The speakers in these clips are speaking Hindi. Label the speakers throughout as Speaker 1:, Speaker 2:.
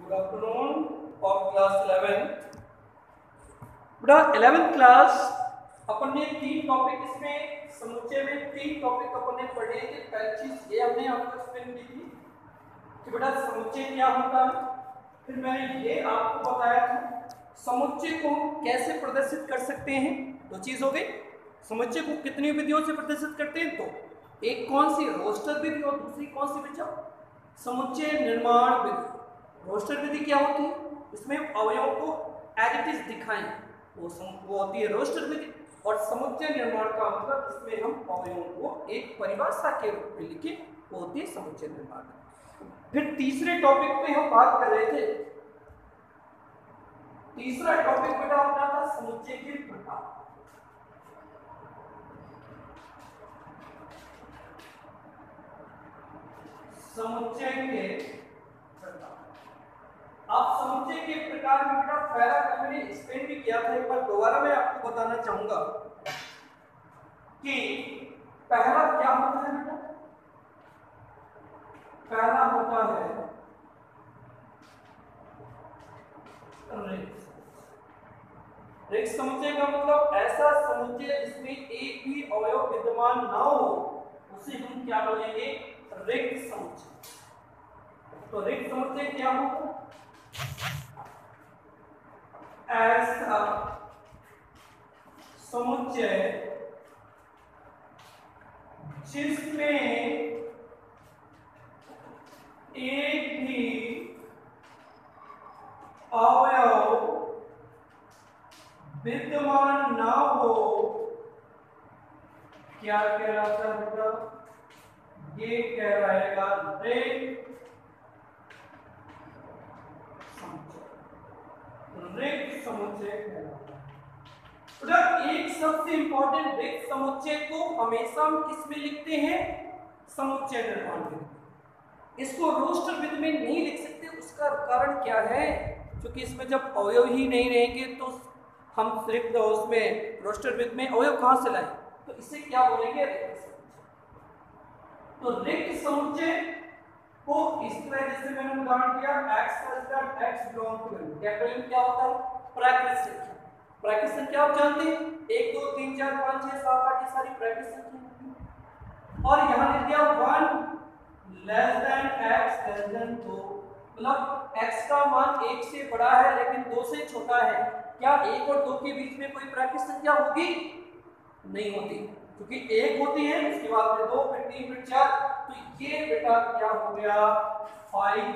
Speaker 1: Good afternoon of class 11th। बेटा 11th क्लास अपन ने 3 टॉपिक इसमें समुच्चय में 3 टॉपिक अपन ने पढ़े थे। पहली चीज ये हमने आपको एक्सप्लेन की थी कि बेटा समुच्चय क्या होता है। फिर मैंने ये आपको बताया था समुच्चय को कैसे प्रदर्शित कर सकते हैं। 2 चीज हो गई। समुच्चय को कितनी विधियों से प्रदर्शित करते हैं, तो एक कौन सी रोस्टर विधि और दूसरी कौन सी विधि, समुच्चय निर्माण विधि। रोस्टर विधि क्या होती है, इसमें अवयवों को एज इट इज दिखाएं, वो होती है रोस्टर विधि। और समुच्चय निर्माण का मतलब इसमें हम अवयवों को एक परिभाषा के रूप में लिखें, वो होती है समुच्चय निर्माण। फिर तीसरे टॉपिक पे हम बात कर रहे थे। तीसरा टॉपिक बेटा अपना था समुच्चय के प्रकार। समुच्चय के प्रकार। आप समुच्चय के प्रकार में बेटा पहला मैंने एक्सप्लेन भी किया था, एक बार दोबारा मैं आपको बताना चाहूंगा कि पहला क्या होता है बेटा। पहला होता है रिक्त समुच्चय का मतलब ऐसा समुच्चय जिसमें एक भी अवयव विद्यमान ना हो, उसे हम क्या बोलेंगे, रिक्त समुच्चय। तो रिक्त समुच्चय क्या होगा, ऐसा समुच्चय जिसमें एक भी अवयव विद्यमान ना हो, क्या कहलाता है बेटा, ये कहलाएगा रिक्त समुच्चय कहलाता है। एक सबसे इंपॉर्टेंट रिक्त समुच्चय को हमेशा हम किस में लिखते हैं, समुच्चय निर्माण विधि। इसको रोस्टर विधि में नहीं लिख सकते। उसका कारण क्या है, क्योंकि इसमें जब अवयव ही नहीं रहेंगे तो हम सिर्फ उसमें रोस्टर विधि में अवयव कहां से लाएं, तो इसे क्या बोलेंगे, रिक्त समुच्चय। तो रिक्त समुच्चय को इस तरह जैसे मैंने उदाहरण दिया, x x belong to n। Capital क्या होता है, प्राकृत संख्या। प्राकृत संख्या आप जानते हैं 1 2 3 4 5 6 7 8 ये सारी प्राकृत संख्या। और यहां लिख दिया 1 less than x less than 2, मतलब x का मान 1 से बड़ा है लेकिन 2 से छोटा है। क्या 1 और 2 के बीच में कोई प्राकृत संख्या होगी, नहीं होती, क्योंकि 1 होती है, उसके बाद में 2 फिर 3 फिर 4। तो ये बेटा क्या हो गया, 5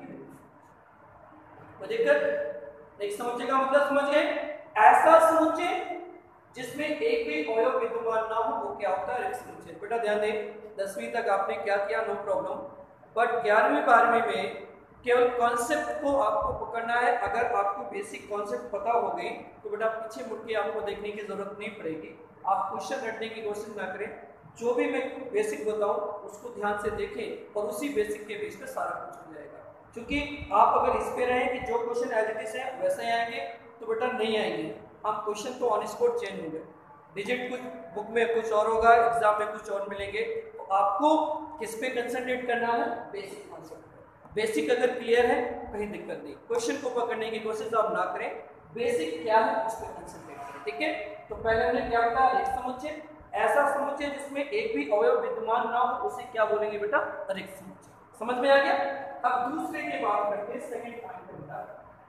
Speaker 1: दिक्कत। एक समुच्चय का मतलब समझ गए, ऐसा समुच्चय जिसमें एक भी अवयव विद्यमान ना हो, वो क्या होता है, रिक्त समुच्चय। बेटा ध्यान दें, 10वीं तक आपने क्या किया, नो प्रॉब्लम, बट 11वीं 12वीं में केवल कॉन्सेप्ट को आपको पकड़ना है। अगर आपको बेसिक कॉन्सेप्ट पता हो गई तो बेटा पीछे मुड़ के आपको देखने की जरूरत नहीं पड़ेगी। आप क्वेश्चन रटने की कोशिश ना करें, जो भी मैं बेसिक बताऊं उसको ध्यान से देखें और उसी बेसिक के बीच में सारा कुछ हो जाएगा। क्योंकि आप अगर इस पे रहें कि जो क्वेश्चन एज इट इज है वैसे ही आएंगे तो बेटा नहीं आएंगे। हम क्वेश्चन तो ऑन स्पॉट चेंज होंगे, डिजिट कुछ बुक में कुछ और होगा, एग्जाम में कुछ और मिलेंगे। तो आपको किस पे कंसंट्रेट करना है, बेसिक कॉन्सेप्ट। बेसिक अगर क्लियर है कहीं दिक्कत नहीं, क्वेश्चन को पकड़ने की कोशिश आप ना करें, बेसिक क्या है उस पर कंसंट्रेट करें, ठीक है। तो पहले हमने क्या बताया, रिक्त समुच्चय, ऐसा समुच्चय जिसमें एक भी अवयव विद्यमान ना हो, उसे क्या बोलेंगे बेटा, रिक्त समुच्चय। समझ में आ गया। अब दूसरे की बात करते हैं, सेकंड पॉइंट पे बेटा।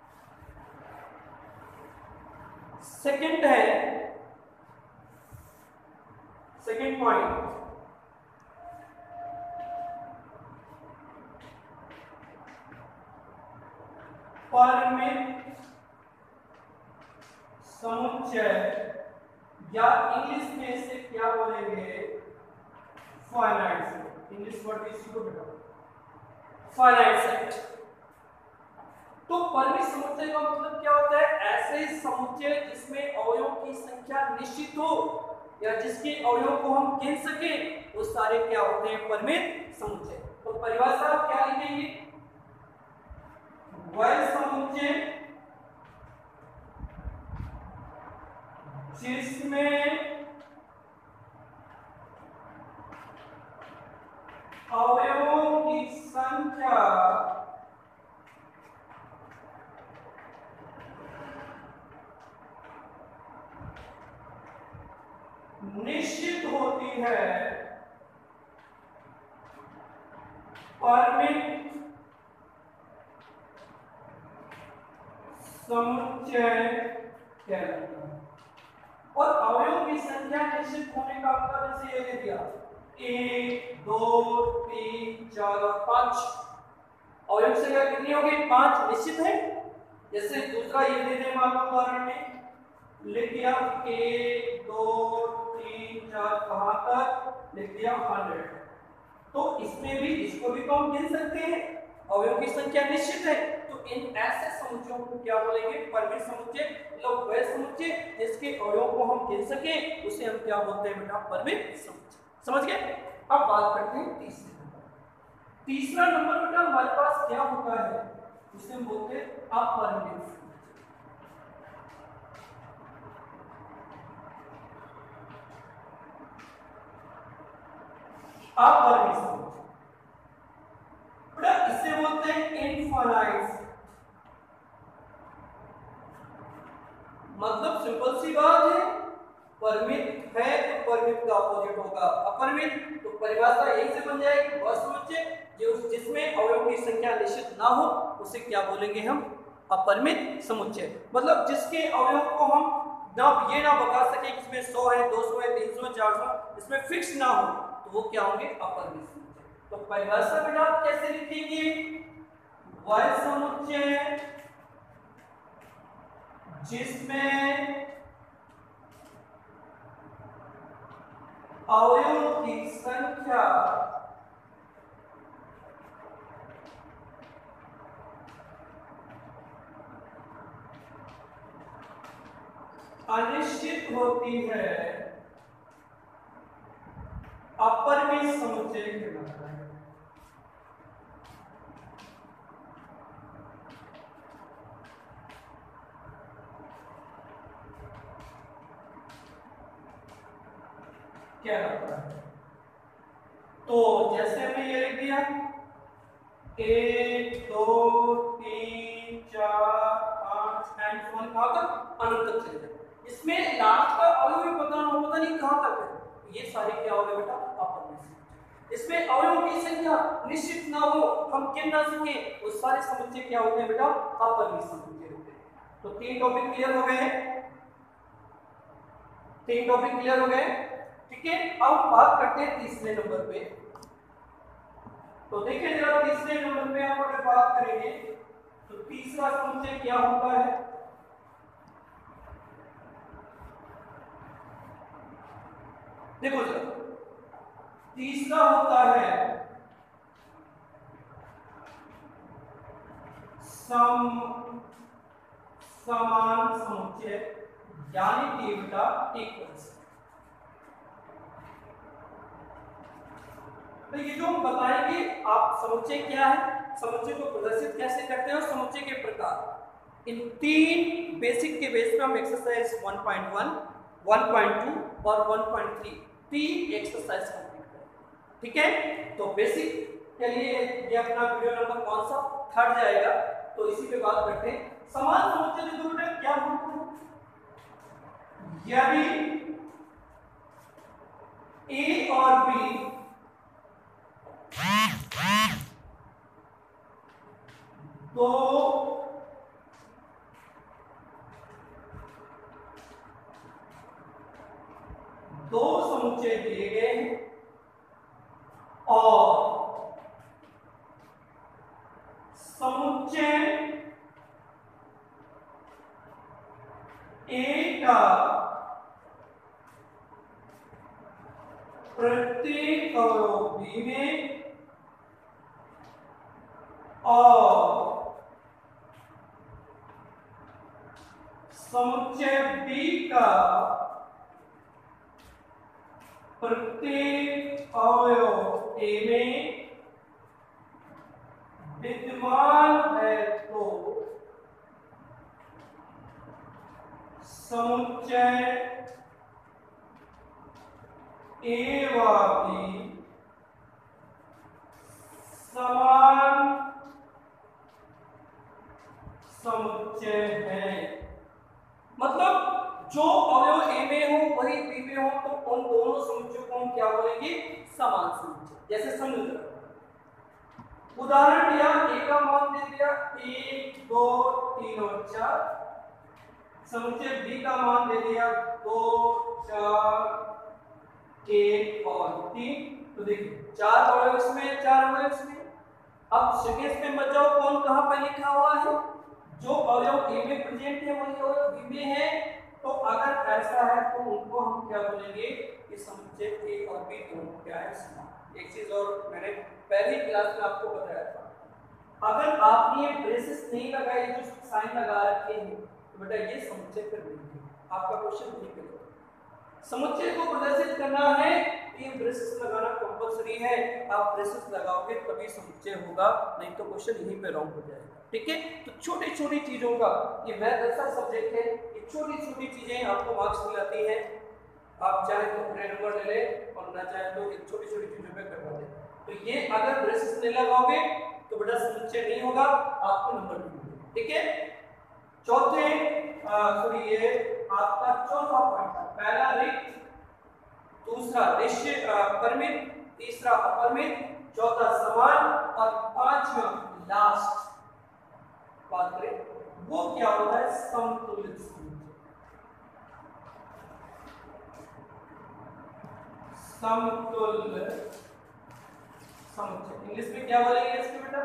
Speaker 1: सेकंड है, सेकंड पॉइंट परिमित समुच्चय, या इंग्लिश में इसे क्या बोलेंगे, फाइनाइट सेट। इंग्लिश वर्ड इसी को बेटा फाइनाइट सेट। तो परिमित समुच्चय का मतलब क्या होता है, ऐसे समुच्चय जिसमें अवयवों की संख्या निश्चित हो या जिसके अवयवों को हम गिन सके, वो सारे क्या होते हैं, परिमित समुच्चय। तो परिभाषा क्या लिखेंगे, वह समुच्चय जिसमें अवयवों की संख्या निश्चित होती है परिमित समुच्चय कहलाता है। और अवयवों की संख्या निश्चित होने का मतलब जैसे ये दे दिया 1 2 3 4 और 5, अवयव की संख्या कितनी होगी 5 निश्चित है। जैसे दूसरा ये दे दे मान लो उदाहरण में लिख दिया 1 2 3 4 कहां तक लिख दिया 100, तो इसमें भी इसको भी तो हम गिन सकते हैं, अवयव की संख्या निश्चित है। तो इन ऐसे समुच्चयों को क्या बोलेंगे परिमित समुच्चय, मतलब वह समुच्चय जिसके अवयव को हम गिन सके उसे हम क्या बोलते हैं बेटा परिमित समुच्चय। समझ गए। अब बात करते हैं तीसरे नंबर। तीसरा नंबर बेटा हमारे पास क्या होता है उसे हम बोलते हैं अपरिमित समुच्चय। अपरिमित समुच्चय बेटा इसे बोलते हैं इनफाइनाइट। मतलब सिंपल सी बात है, परिमित है तो परिमित का अपोजिट होगा अपरिमित, तो परिभाषा यही से बन जाएगी वह समुच्चय जो जिसमें अवयवों की संख्या निश्चित ना हो उसे क्या बोलेंगे हम अपरिमित समुच्चय। मतलब जिसके अवयव को हम ये ना बता सके कि इसमें 100 है 200 है 300 है 400, इसमें फिक्स ना हो तो वो क्या होंगे अपरिमित समुच्चय। तो परिभाषा बेटा आप कैसे लिखेंगे, वह समुच्चय जिसमें अवयवों की संख्या अनिश्चित होती है अपरिमित समुच्चय कहलाता है। क्या लगता है, तो जैसे हमने ये लिख दिया 1 2 3 4 5 9 कहां तक अनंत तक चले जाए, इसमें लास्ट का अवयव भी पता नहीं कहां तक है, ये सारे क्या हो गए बेटा अपरिमित। इसमें अवयवों की संख्या निश्चित ना हो हम गिन ना सके वो सारे समुच्चय क्या होते हैं बेटा अपरिमित समुच्चय होते हैं। तो तीन टॉपिक क्लियर हो गए, तीन टॉपिक क्लियर हो गए, ठीक है। अब बात करते हैं तीसरे नंबर पे। तो देखिए जरा तीसरे नंबर पे हम अगर बात करेंगे तो तीसरा समुच्चय क्या होता है, देखो जरा तीसरा होता है समान समुच्चय यानी कि बेटा इक्वल्स। तो ये जो हम बताएंगे आप समुच्चय क्या है, समुच्चय को प्रदर्शित कैसे करते हैं और समुच्चय के प्रकार, इन तीन बेसिक के बेस पे हम एक्सरसाइज 1.1, 1.2 और 1.3 तीन एक्सरसाइज कंप्लीट करेंगे, ठीक है। तो बेसिक के लिए ये अपना वीडियो नंबर कौन सा थर्ड जाएगा, तो इसी पे बात करते हैं। समान समुच्चय देखो बेटा क्या होता है, यदि ए और बी दो समुच्चय दिए गए हैं और समुच्चय ए का प्रत्येक अवयव बी में और समुच्चय बी का प्रत्येक अवयव ए में विद्यमान है तो समुच्चय ए व बी समान समुच्चय है। मतलब जो अवयव ए में हो वही बी में हो तो उन समान समुच्चय। जैसे समुद्र, उदाहरण दिया, ए का मान दे दिया 1 2 3 और 4, समुच्चय बी का मान दे दिया 2 4 1 और 3। तो देखिए 4 अवयव इसमें, 4 अवयव इसमें। अब सेकेंड में बचाओ कौन कहां पर लिखा हुआ है, जो अवयव ए में प्रेजेंट है वही अवयव बी में है। तो अगर ऐसा है तो उनको हम क्या बोलेंगे कि समुच्चय ए और बी दोनों क्या है, समान। एक चीज और मैंने पहली क्लास में आपको बताया था, अगर आपने ये ब्रेसेस नहीं लगाए, जो साइन लगा रखे हैं, तो बेटा ये समुच्चय फिर नहीं है, आपका क्वेश्चन नहीं करेगा। समुच्चय को प्रदर्शित करना है, ये ब्रेसेस लगाना कंपलसरी है। आप ब्रेसेस लगाओगे तभी समुच्चय होगा, नहीं तो क्वेश्चन यहीं पे रॉन्ग हो जाएगा। ठीक है, तो छोटी छोटी चीजों का, ये मैथ ऐसा सब्जेक्ट है, ये छोटी छोटी चीजें आपको मार्क्स मिलाती है। आप चाहे तो पूरे नंबर ले ले और ना चाहे तो एक छोटी छोटी चीजों पे करवा दे। तो ये अगर ब्रेसेस नहीं लगाओगे तो बेटा समुच्चय नहीं होगा, आपको नंबर नहीं मिलेगा। ठीक है, चौथे ये आपका चौथा पॉइंट था, पहला रिक्त, दूसरा परिमित, तीसरा अपरिमित, चौथा समान और पांचवा लास्ट बात करें वो क्या होता है, समतुल्य समुच्चय। समतुल्य समुच्चय इंग्लिश में क्या बोलेंगे इसके बेटा,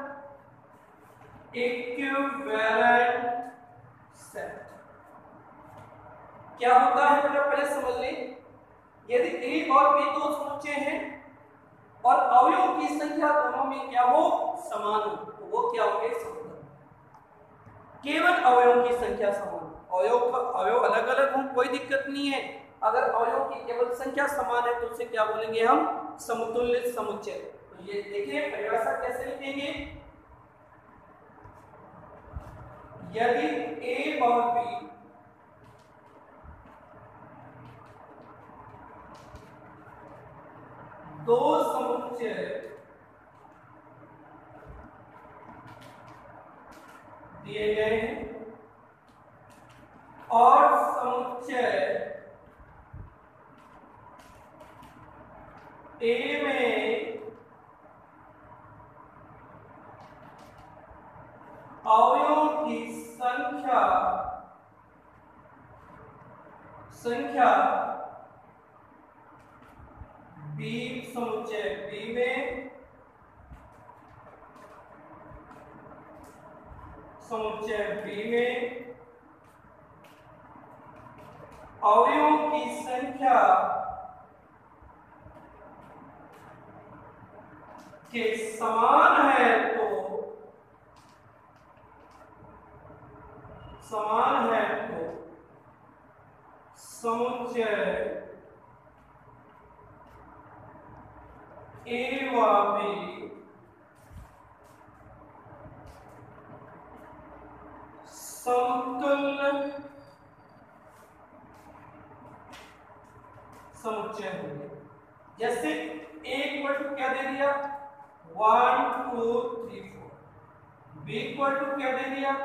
Speaker 1: इक्विवेलेंट सेट। क्या होता है बेटा पहले समझ लें, यदि ए और बी दो समुच्चय हैं और अवयवों की संख्या दोनों में क्या हो, समान हो, तो वो क्या होंगे, समतुल्य। केवल अवयवों की संख्या समान, अवयव अलग अलग हो कोई दिक्कत नहीं है, अगर अवयवों की केवल संख्या समान है तो उसे क्या बोलेंगे हम, समतुल्य समुच्चय। तो ये देखिए परिभाषा कैसे लिखेंगे, यदि ए और बी दो समुच्चय दिए गए हैं और समुच्चय ए में अवयवों की संख्या बी, समुच्चय बी में अवयवों की संख्या के समान है तो समुच्चय ए व बी समतुल्य समुच्चय होंगे। जैसे ए इक्वल टू क्या दे दिया, 1 2 3 4, बी इक्वल टू क्या दे दिया,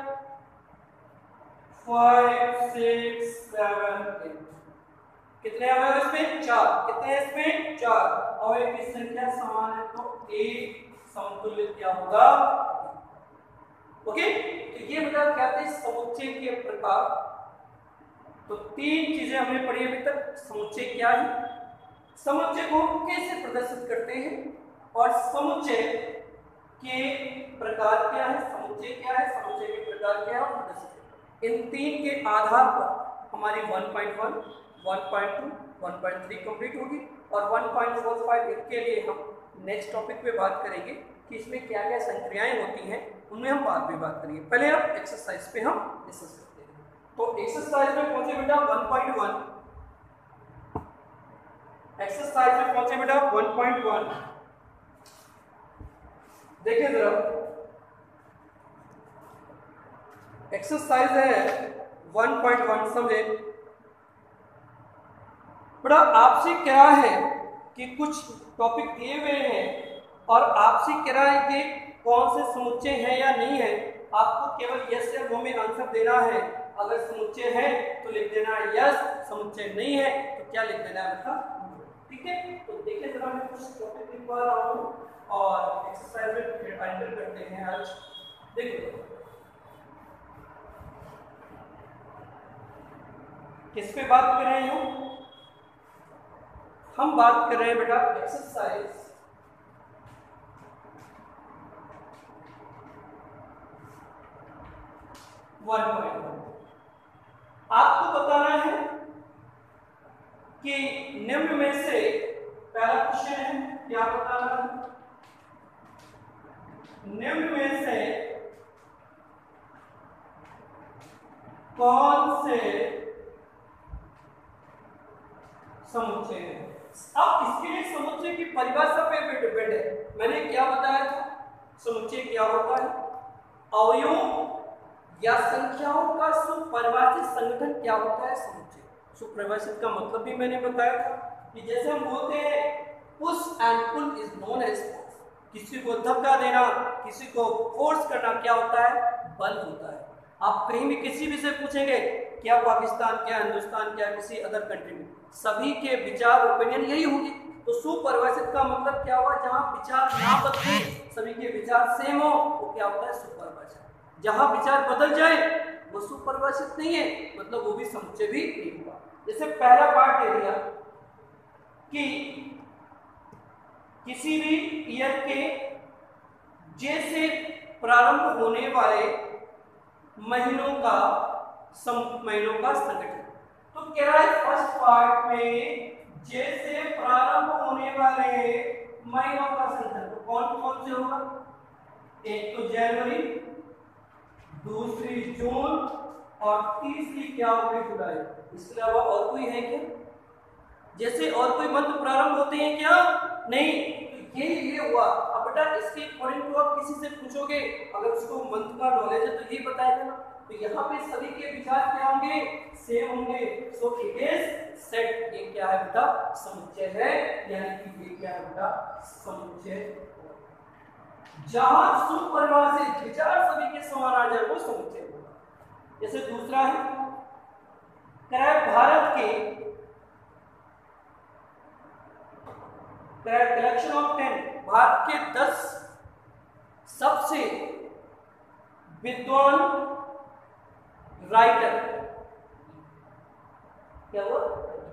Speaker 1: 5 6 7 8। कितने अवयव इसमें, 4। कितने इसमें, 4। अवयव की संख्या समान है तो ए समतुल्य क्या होगा, ओके। तो ये बेटा क्या थे समुच्चय के प्रकार। तो 3 चीजें हमने पढ़ी अभी तक, समुच्चय क्या है, समुच्चय को कैसे प्रदर्शित करते हैं और समुच्चय के प्रकार क्या है, समुच्चय क्या है, समुच्चय के प्रकार क्या है और प्रदर्शित करते हैं। इन 3 के आधार पर हमारी 1.1 1.2 1.3 कंप्लीट होगी और 1.45 इसके लिए हम नेक्स्ट टॉपिक पे बात करेंगे कि इसमें क्या क्या संक्रियाएं होती हैं, उनमें हम बाद में बात करेंगे। पहले आप एक्सरसाइज पे हम डिस्कस करते हैं। तो एक्सरसाइज में पहुंचे बेटा 1.1, एक्सरसाइज में पहुंचे बेटा 1.1। देखिए जरा एक्सरसाइज है 1.1, समझे बेटा। आपसे क्या है कि कुछ टॉपिक दिए हुए हैं और आपसे कह रहा है कि कौन से समुच्चय है या नहीं है, आपको केवल यस या नो में आंसर देना है। अगर समुच्चय है तो लिख देना है यस, समुच्चय नहीं है तो क्या लिख देना है बेटा, ठीक है। तो देखिए तरह मैं कुछ टॉपिक लिखवा रहा हूँ और एक्सरसाइज में एंटर करते हैं। आज देखो किस पे बात कर रहे हैं हम बात कर रहे हैं बेटा एक्सरसाइज 1.1। आपको बताना है कि निम्न में से पहला क्वेश्चन है, क्या बताना है, निम्न में से कौन से समुच्चय है। अब इसके लिए समुच्चय की परिभाषा पे डिपेंड है। मैंने क्या बताया था, समुच्चय क्या होता है, अवयवों या संख्याओं का सुपरिभाषित संगठन क्या होता है समुच्चय। सुपरिभाषित का मतलब भी मैंने बताया था कि जैसे हम बोलते हैं push and pull is known as force, किसी को धक्का देना, किसी को फोर्स करना क्या होता है, बल होता है। आप कहीं भी किसी भी से पूछेंगे क्या पाकिस्तान, क्या हिंदुस्तान, क्या किसी अदर कंट्री में, सभी के विचार ओपिनियन यही होगी। तो सुपरिभाषित का मतलब क्या हुआ, जहां विचार ना बदले, सभी के विचार सेम हो, वो क्या होता है सुपरिभाषित। जहां विचार बदल जाए वो सुपरिभाषित नहीं है, मतलब वो भी समुच्चय भी नहीं हुआ। जैसे पहला पार्ट दे दिया कि किसी भी ईयर के जैसे प्रारंभ होने वाले महीनों का संगठन। तो कह रहा है फर्स्ट पार्ट में जैसे प्रारंभ होने वाले महीनों का संगठन, तो कौन कौन से होगा, एक तो जनवरी, दूसरी जून और तीसरी क्या होगी जुलाई। इसके अलावा और कोई है क्या, जैसे और कोई मंथ प्रारंभ होते हैं क्या, नहीं। तो ये हुआ। अब बेटा इसके अकॉर्डिंग टू आप किसी से पूछोगे, अगर उसको मंथ का नॉलेज है तो ये बताएगा ना। तो यहाँ पे सभी के विचार क्या होंगे, सेम होंगे। So it is set. ये क्या है बेटा, समुच्चय है, यानी कि ये क्या है बेटा, समुच्चय। जहां सुपरिभाषित विचार सभी के समान आ जाए वो समुच्चय होगा। जैसे दूसरा है भारत के कलेक्शन ऑफ 10, भारत के 10 सबसे विद्वान राइटर, क्या हुआ,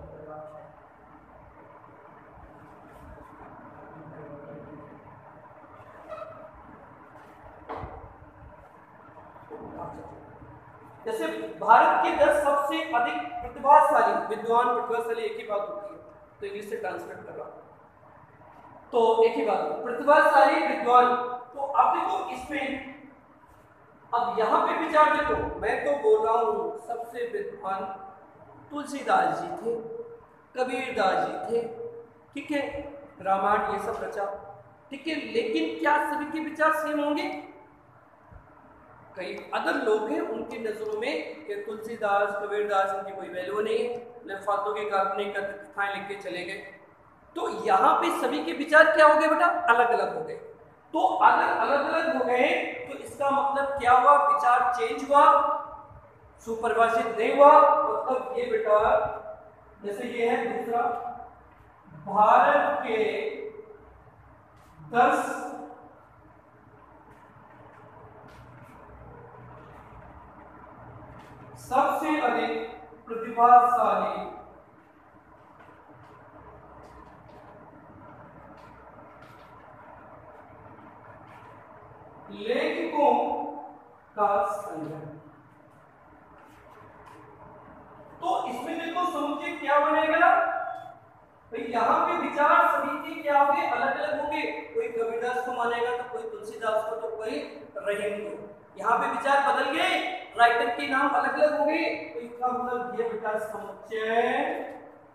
Speaker 1: जैसे भारत के 10 सबसे अधिक प्रतिभाशाली, विद्वान प्रतिभाशाली एक ही बात होती है, तो इंग्लिश से ट्रांसलेट कर रहा हूं, तो एक ही बात, प्रतिभाशाली विद्वान। तो अब देखो इसमें, अब यहां पे विचार देखो, मैं तो बोल रहा हूं सबसे विद्वान तुलसीदास जी थे, कबीरदास जी थे, ठीक है, रामायण ये सब रचा, ठीक है, लेकिन क्या सभी के विचार सेम होंगे, कई अदर लोग हैं उनकी नजरों में कि तुलसीदास, कबीरदास इनकी कोई वैल्यू नहीं है, फालतू के काल्पनिक कथाएं लिख के चले गए। तो यहाँ पे सभी के विचार क्या हो गए बेटा, अलग अलग हो गए। तो अगर अलग अलग हो गए तो इसका मतलब क्या हुआ, विचार चेंज हुआ, सुपरिभाषित नहीं हुआ। मतलब ये बेटा जैसे ये है दूसरा, भारत के 10 सबसे अधिक प्रतिभाशाली लेखकों का संग्रह। तो इसमें देखो समुच्चय क्या बनेगा भाई, यहाँ पे विचार सभी के क्या होंगे, अलग अलग होंगे, कोई कबीरदास को मानेगा तो कोई तुलसीदास को, तो कोई रहीम को। यहाँ पे विचार बदल गए, राइटर के नाम अलग अलग हो गए, तो इसका मतलब ये बेटा समुच्चय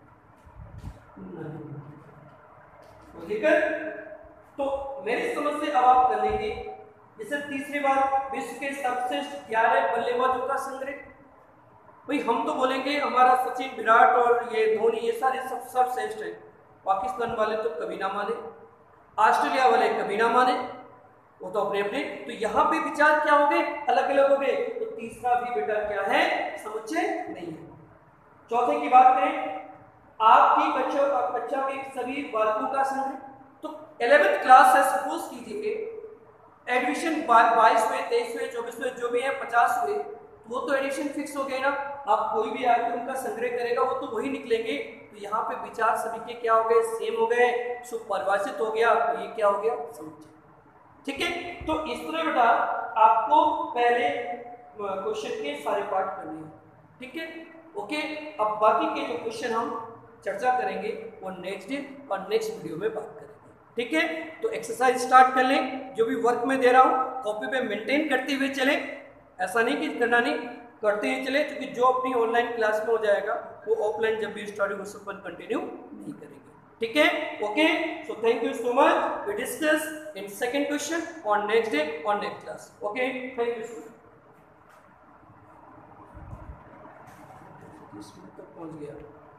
Speaker 1: नहीं। ठीक है, तो मेरी समझ से अब आप कर लेंगे। जैसे तीसरी बात, विश्व के सबसे 11 बल्लेबाजों का संग्रह। भाई हम तो बोलेंगे हमारा सचिन, विराट और ये धोनी, ये सारे सब श्रेष्ठ हैं। पाकिस्तान वाले तो कभी ना माने, ऑस्ट्रेलिया वाले कभी ना माने, वो तो अपने अपने। तो यहाँ पे विचार क्या हो गए, अलग अलग हो गए। तो तीसरा भी बेटा क्या है, समुच्चय नहीं है। चौथे की बात करें आपकी बच्चा के सभी बालकों का संघ है। तो 11th क्लास है, सपोज कीजिए एडमिशन 22 हुए, 23 हुए, 24 हुए, जो भी है 50 हुए, वो तो एडिशन फिक्स हो गए ना। आप कोई भी आके उनका संग्रह करेगा वो तो वही निकलेंगे। तो यहाँ पे विचार सभी के क्या हो गए, सेम हो गए, सो परिभाषित हो गया। तो ये क्या हो गया, समुच्चय। ठीक है, तो इस तरह बेटा आपको पहले क्वेश्चन के सारे पार्ट करने हैं। ठीक है, ओके। अब बाकी के जो क्वेश्चन हम चर्चा करेंगे वो नेक्स्ट डे और नेक्स्ट वीडियो में बात करेंगे। ठीक है, तो एक्सरसाइज स्टार्ट कर लें। जो भी वर्क में दे रहा हूँ कॉपी पे मेंटेन करते हुए चले, ऐसा नहीं कि करना नहीं, करते ही चले, क्योंकि जो अपनी ऑनलाइन क्लास में हो जाएगा वो ऑफलाइन जब भी स्टार्ट होगा उसको कंटिन्यू नहीं करेंगे। ठीक है, okay. So thank you so much. We discuss in second question on next day on next class. Okay, thank you so much. पहुंच गया।